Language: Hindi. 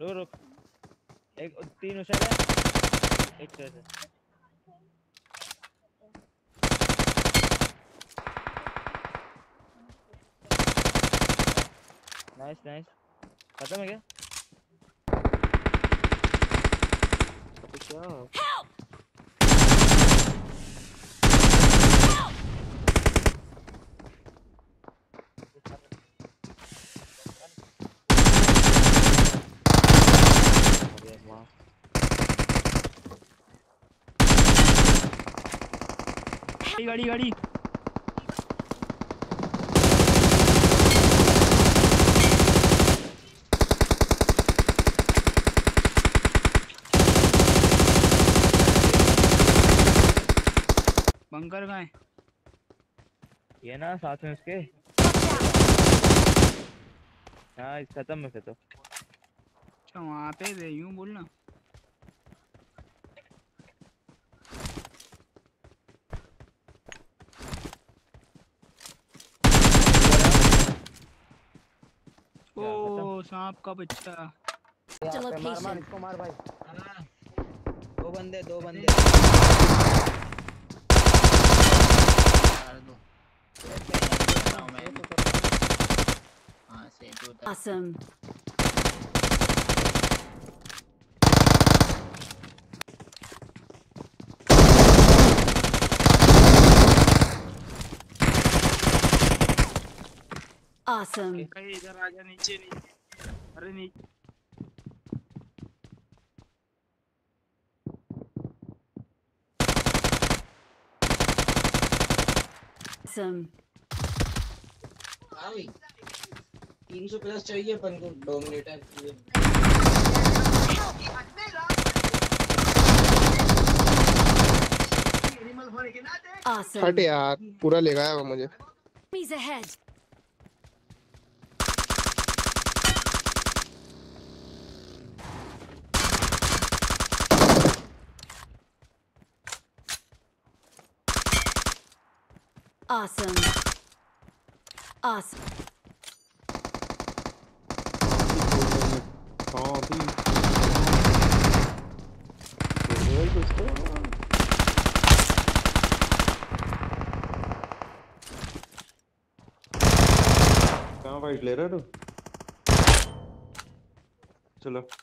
रुक रुक, एक 3 उछल है, एक चेस है। नाइस नाइस, खत्म है क्या? क्या गाड़ी गाड़ी बंकर कहाँ है? ये ना साथ में उसके। हाँ इस खत्म में फिर तो। अच्छा वहाँ पे दे यूं बोलना। ओ सांप का बच्चा। मार मार इसको मार भाई। दो बंदे Awesome. Awesome. इधर आजा नीचे नीचे। अरे नीचे। Awesome. 300 प्लस चाहिए अपन को डोमिनेटर। Awesome. हट यार, पूरा ले गया वो मुझे। Enemies ahead. Awesome. Awesome. हाँ भी कहाँ फाइट ले रहा है तू? चलो